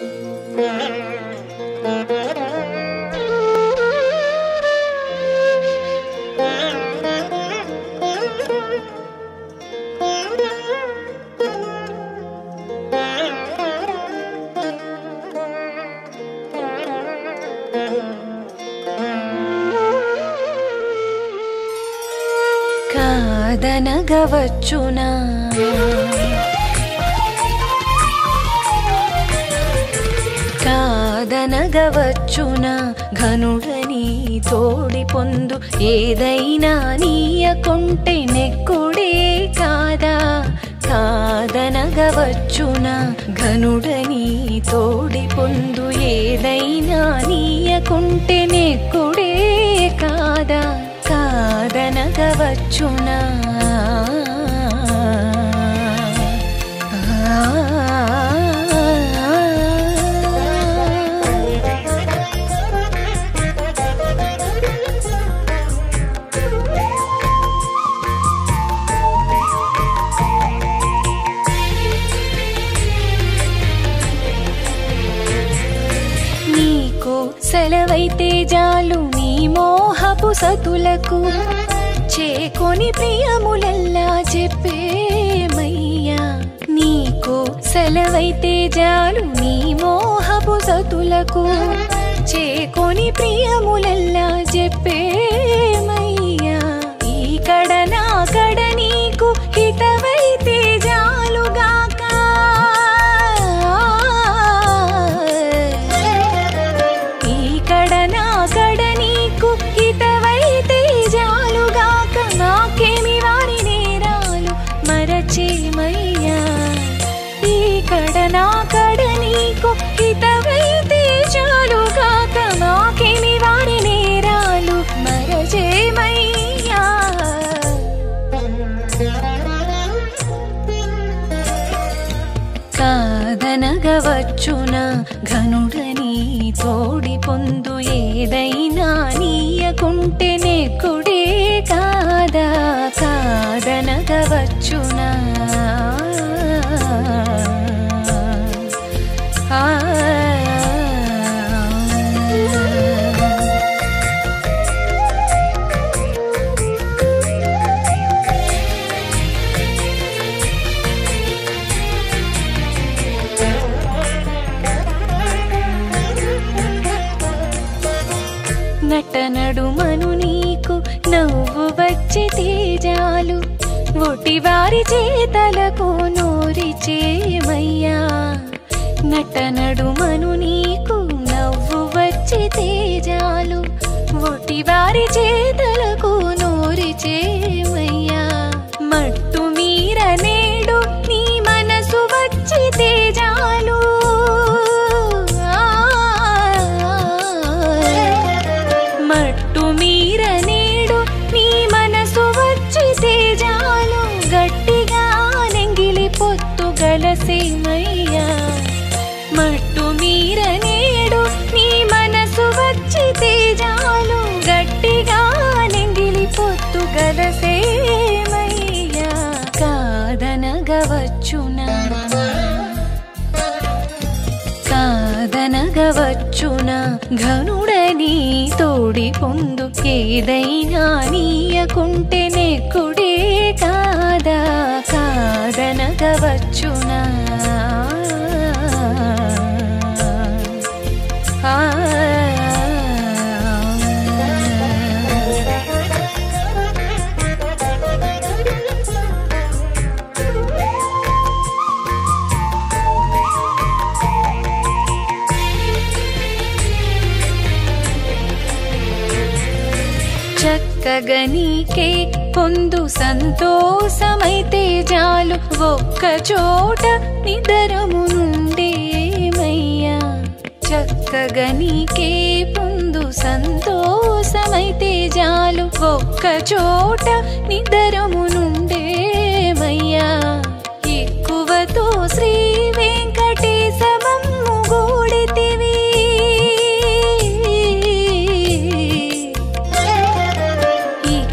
కాదనగవచ్చునా కాదనగవచ్చునా ఘనుడని తోడి పొందు ఏదైనా నీయకుంటే నెక్కుడే కాదా కాదనగవచ్చునా ఘనుడని తోడి పొందు ఏదైనా నీయకుంటే నెక్కుడే కాదా కాదనగవచ్చునా నీకు సెలవైతే జాలు నీ మోహపు సతులకు చేకొని ప్రియములల్లా చెప్పేమయ్యా నీకు సెలవైతే జాలు నీ మోహపు సతులకు చేకొని ప్రియములల్లా చెప్పేమయ్యా ఈ కడ నా కడ నీకు హితవైతే జాలుగాక ఈ కడ నా కడ నీకు హితవైతే జాలుగాక నాకేమి వారి నేరాలు మరచేమయ్యా ఈ కడ నా కడ నీకు హితవైతే జాలుగాక నాకేమి వారి నేరాలు మరచేమయ్యా కాదనగవచ్చునా ఘనుడని తోడి పొందు ఏదైనా నీయకుంటే నెక్కుడే కాదా కాదనగవచ్చునా నటనడుమను నీకు నవ్వు వచ్చి తేజాలు ఒటివారి చేతలకు నోరిచేమయ్యా నటనడుమను నీకు నవ్వు వచ్చి తేజాలు ఒటివారి చేతలకు నోరిచేమయ్యా మట్టు మీర నేడు నీ మనసు వచ్చి తేజాలు మట్టు మీర నేడు నీ మనసు వచ్చి తేజాలు గట్టిగా నెంగిలి పొత్తు గలసేమయ్యా మట్టు మీర నేడు నీ మనసు వచ్చి తేజాలు గట్టిగా నెంగిలి పొత్తు గలసేమయ్యా కాదనగవచ్చునా కాదనగవచ్చునా ఘనుడని తోడి పొందు ఏదైనా నీయకుంటే నెక్కుడే కాదా కాదనగవచ్చునా చక్కగా నీకే పొందు సంతోషమైతే జాలు ఒక్క చోట నిదరము నుండేమయ్యా చక్కగా నీకే పొందు సంతోషమైతే జాలు ఒక్క చోట నిదరము నుండేమయ్యా ఎక్కువతో శ్రీ వెంకటేశమమ్ము గూడితివి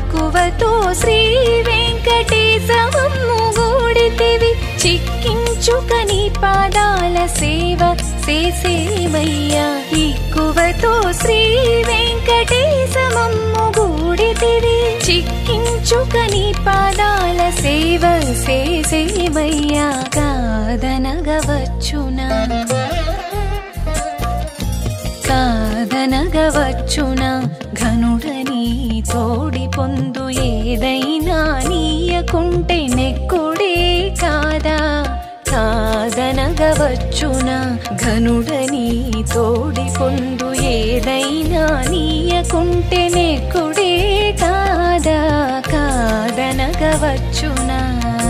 ఎక్కువతో శ్రీ వెంకటేశమమ్ము గూడితివి చిక్కించు చిక్కించుక నీ పాదాల సేవ చేసేవయ్యా ఎక్కువతో శ్రీ వెంకటేశ మమ్ము గూడితివి చిక్కించుక నీ పాదాల సేవ చేసేవయ్యా కాదనగవచ్చునా కాదనగవచ్చునా ఘనుడని తోడి పొందు ఏదైనా నీయకుంటే నెక్కుడే కాదా కాదనగవచ్చునా ఘనుడని తోడి పొందు ఏదైనా నీయకుంటే నెక్కుడే కాదా కాదనగవచ్చునా